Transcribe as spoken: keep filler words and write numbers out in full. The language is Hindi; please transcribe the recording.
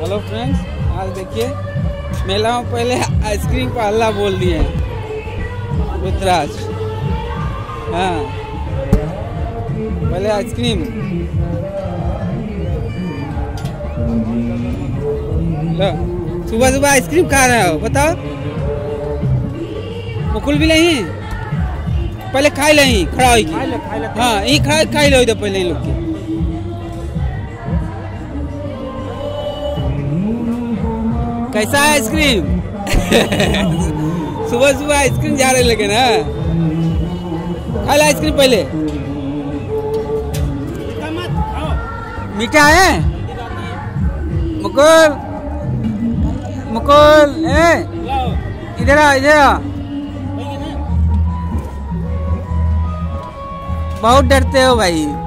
हेलो फ्रेंड्स, आज देखिए मेला में पहले आइसक्रीम का हल्ला बोल दिए हैं रुद्राज। हाँ, पहले आइसक्रीम। लो, सुबह सुबह आइसक्रीम खा रहे हो, बताओ। मुकुल भी नहीं, पहले खाई नहीं, खड़ा हो। हाँ, यही खा खाई लो इधर पहले लोग के। कैसा है आइसक्रीम? सुबह सुबह आइसक्रीम जा रहे लगे ना। खा लो आइसक्रीम पहले। मीठा है मुकुल? मुकुल ए इधर आ, इधर आ। बहुत डरते हो भाई।